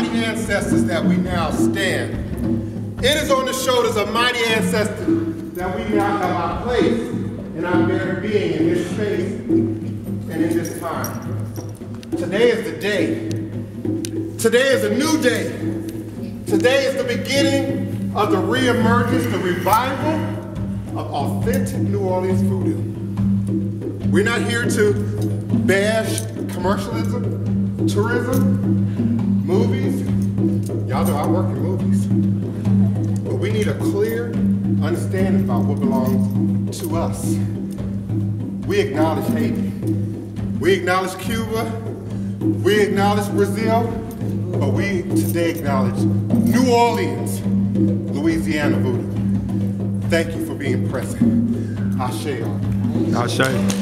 mighty ancestors that we now stand. It is on the shoulders of mighty ancestors that we now have our place and our very being in this space and in this time. Today is the day. Today is a new day. Today is the beginning of the reemergence, the revival of authentic New Orleans voodoo. We're not here to bash commercialism, tourism, movies. Y'all know I work in movies. But we need a clear understanding about what belongs to us. We acknowledge Haiti. We acknowledge Cuba. We acknowledge Brazil. But we today acknowledge New Orleans, Louisiana voodoo. Thank you for being present. Ashe. Ashe.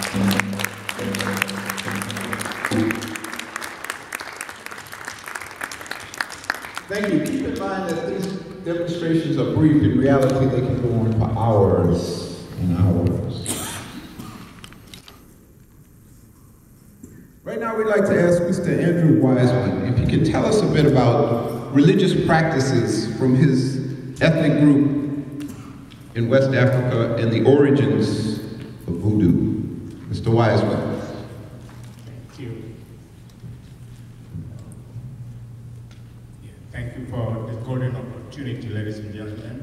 Thank you. Keep in mind that these demonstrations are brief. In reality, they can go on for hours and hours. Right now, we'd like to ask Mr. Andrew Wiseman if he can tell us a bit about religious practices from his ethnic group in West Africa and the origins of voodoo. Mr. Wiseman. Thank you. Thank you for the golden opportunity, ladies and gentlemen.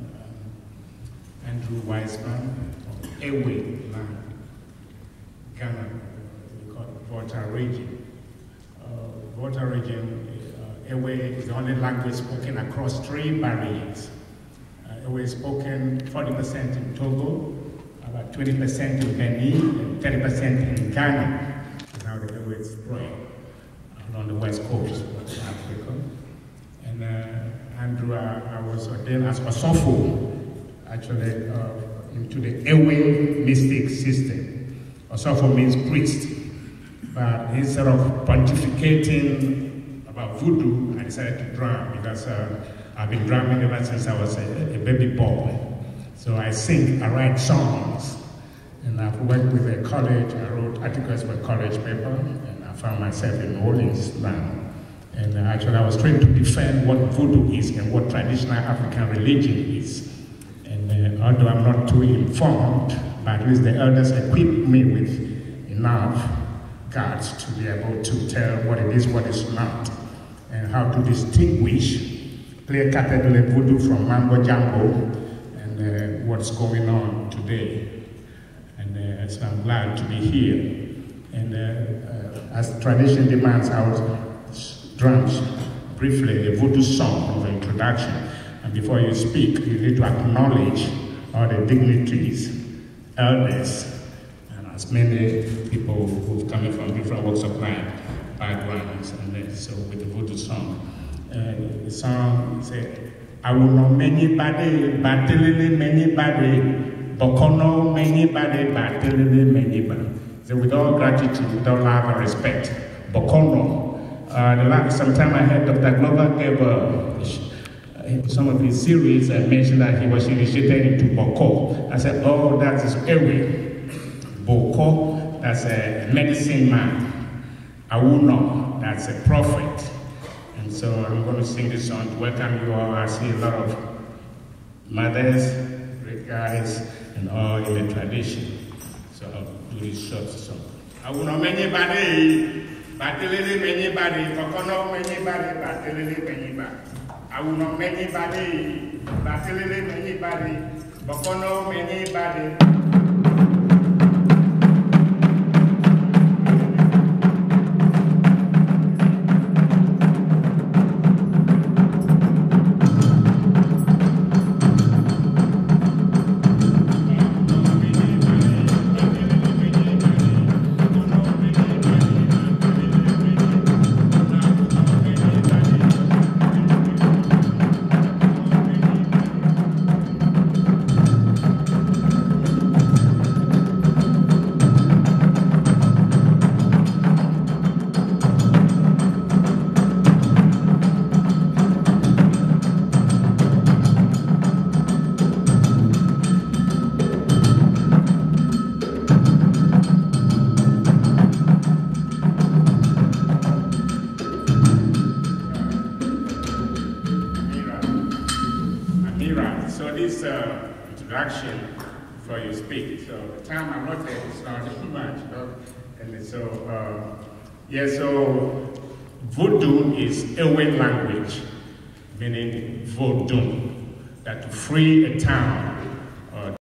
Andrew Wiseman from Ewe land, Ghana, we call it Volta region. Volta region, Ewe is the only language spoken across 3 barriers. Ewe is spoken 40% in Togo, about 20% in Benin, and 30% in Ghana. That's how the Ewe is spread along the west coast of Africa. And Andrew, I was ordained as Osofo, actually, into the Ewe mystic system. Osofo means priest. But instead of pontificating about voodoo, I decided to drum because I've been drumming ever since I was a baby boy. So I sing, I write songs, and I've worked with a college. I wrote articles for a college paper, and I found myself in New Orleans now. And actually, I was trying to defend what voodoo is and what traditional African religion is. And although I'm not too informed, but at least the elders equipped me with enough guards to be able to tell what it is, what is not, and how to distinguish clear-cutedly voodoo from mambo jumbo and what's going on today. And so I'm glad to be here. And as tradition demands, I will drums briefly a voodoo song of introduction. And before you speak, you need to acknowledge all the dignitaries, elders, and as many people who've come from different walks of life, backgrounds, and then so with the voodoo song. The song says, I will not many body, batilili many body, bokono many body, batilili many body. So with all gratitude, with all love and respect, bokono. Sometime I heard Dr. Glover gave some of his series and mentioned that he was initiated into Boko. I said, oh, that is Ewe. Boko, that's a medicine man. Awuno, that's a prophet. And so I'm going to sing this song to welcome you all. I see a lot of mothers, great guys, and all in the tradition. So I'll do this short song. Awuno many body. Batilili many body, Bokono many body, batilili many body. I will not many body, batilili many body, Bokono many body. Mira. So this introduction before you speak. So the time I'm not there, it's not much. No? And so, yeah, so Voodoo is Ewe language, meaning Voodoo, that to free a town